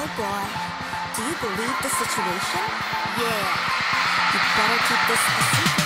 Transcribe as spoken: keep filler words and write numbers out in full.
Oh boy, do you believe the situation? Yeah. You better keep this a secret.